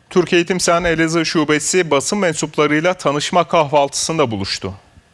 Türk Eğitim Sen Elazığ Şubesi basın mensuplarıyla tanışma kahvaltısında buluştu.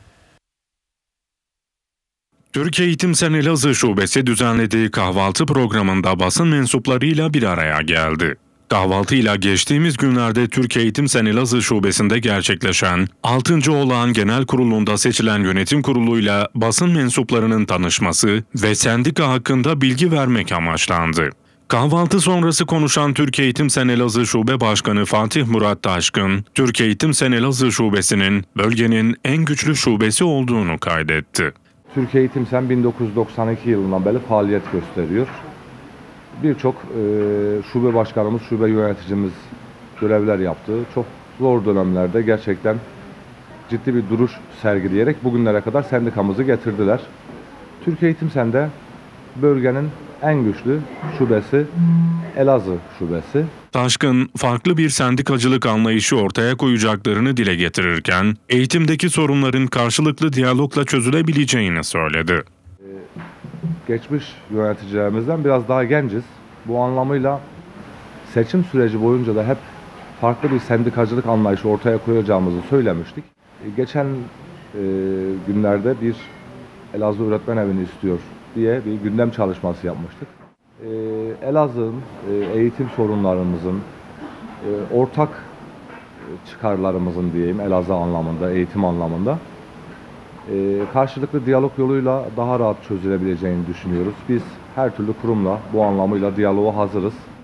Türk Eğitim Sen Elazığ Şubesi düzenlediği kahvaltı programında basın mensuplarıyla bir araya geldi. Kahvaltıyla geçtiğimiz günlerde Türk Eğitim Sen Elazığ Şubesi'nde gerçekleşen 6. Olağan Genel Kurulu'nda seçilen yönetim kuruluyla basın mensuplarının tanışması ve sendika hakkında bilgi vermek amaçlandı. Kahvaltı sonrası konuşan Türk Eğitim Sen Elazığ Şube Başkanı Fatih Murat Taşkın, Türk Eğitim Sen Elazığ Şubesi'nin bölgenin en güçlü şubesi olduğunu kaydetti. Türk Eğitim Sen 1992 yılından beri faaliyet gösteriyor. Birçok şube başkanımız, şube yöneticimiz görevler yaptı. Çok zor dönemlerde gerçekten ciddi bir duruş sergileyerek bugünlere kadar sendikamızı getirdiler. Türk Eğitim Sen'de bölgenin en güçlü şubesi Elazığ Şubesi. Taşkın, farklı bir sendikacılık anlayışı ortaya koyacaklarını dile getirirken, eğitimdeki sorunların karşılıklı diyalogla çözülebileceğini söyledi. Geçmiş yöneticilerimizden biraz daha genciz. Bu anlamıyla seçim süreci boyunca da hep farklı bir sendikacılık anlayışı ortaya koyacağımızı söylemiştik. Geçen günlerde bir Elazığ Öğretmen Evi'ni istiyor diye bir gündem çalışması yapmıştık. Elazığ'ın eğitim sorunlarımızın, ortak çıkarlarımızın diyeyim Elazığ anlamında, eğitim anlamında karşılıklı diyalog yoluyla daha rahat çözülebileceğini düşünüyoruz. Biz her türlü kurumla bu anlamıyla diyaloğa hazırız.